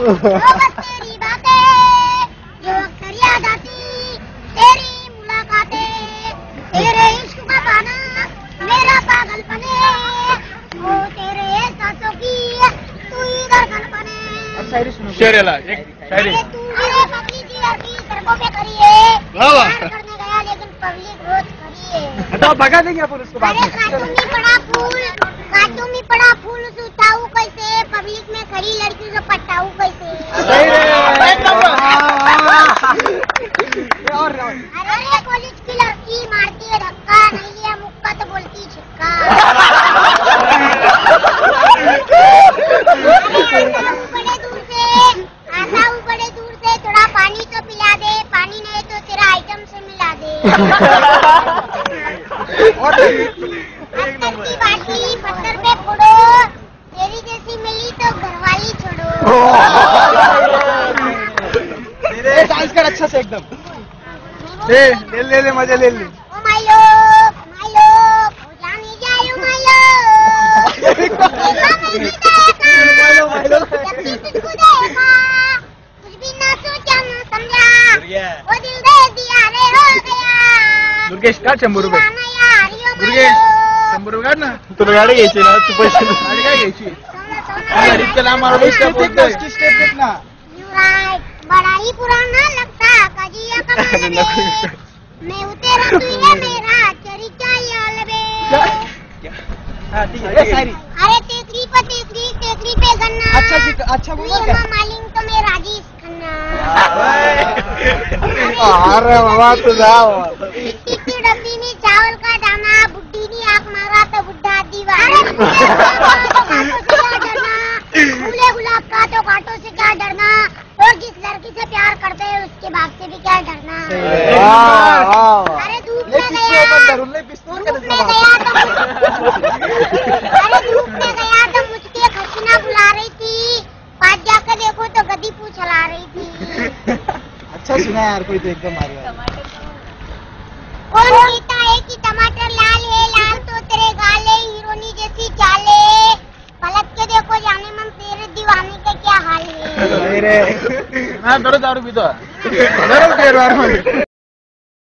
बस तेरी बातें जो अक्सर याद आती, तेरी मुलाकातें, तेरे इश्क का पाना मेरा पागलपने, ओ तेरे एहसासों की तू ही धड़कन बने। शेर एक शायरी। अरे तू भी पतली सी लड़की सड़कों पे खड़ी है, प्यार करने गया लेकिन पब्लिक रोज खड़ी है। तो भगा देंगे अपन उसको बाद अरे कांटों में पड़ा फूल सुताऊ कैसे, पब्लिक में खड़ी लड़की को पटाऊ कैसे। अरे कॉलेज की लड़की मारती है धक्का, नहीं लिया मुक्का तो बोलती छिक्का। आता हूँ बड़े दूर से थोड़ा पानी तो पिला दे, पानी नहीं तो तेरा आइटम से मिला दे। पत्थर की बाटी पत्थर पे फोड़ो, तेरी जैसी मिली तो घरवाली छोड़ो। डांस कर अच्छा से एकदम। ले मजा ले ले। ओ माय लो हो जाने जायो माय लो। देखा मैंने जब भी तुझको देखा, कुछ भी ना सोचा ना समझा, वो दिल दे दिया रे हो गया। दुर्गेश काढ 100 रुपये. दीवाना यार यो दुर्गेश 100 रुपये काढ ना. तुला गाडी घ्यायची ना, तू पैसे गाडी काय घ्यायची? सोना इतक्या लांब आलो स्टेप बोलतोय. बड़ा ही पुराना लगता कजिया कमाल रे, मैं उतेरा तू ये मेरा चरिचा याल रे। शायरी. अरे टेकरी पे गन्ना, अच्छा तू ये मालिंग तो मैं राजेश खन्ना। अरे बाबा तुझा मिट्टी की डब्बी में चावल का दाना, बुड्ढी ने आंख मारा तो बुड्ढा दीवाना। फूले गुलाब का तो कांटों से क्या डरना, और जिस लड़की से प्यार करते हैं उसके बाप से भी क्या डरना। अरे धूप में गया तो मुझके खसीना बुला रही थी, पास जाकर देखो तो गदी पूछ चला रही थी। अच्छा सुना यार कोई तो एकदम मारी. कौन कहता है कि टमाटर लाल है, लाल तो तेरे गाल है, हीरोनी जैसी चाल है, पलट के देखो जाने मन तेरे दीवाने का क्या हाल है। दररोज दारू पितो.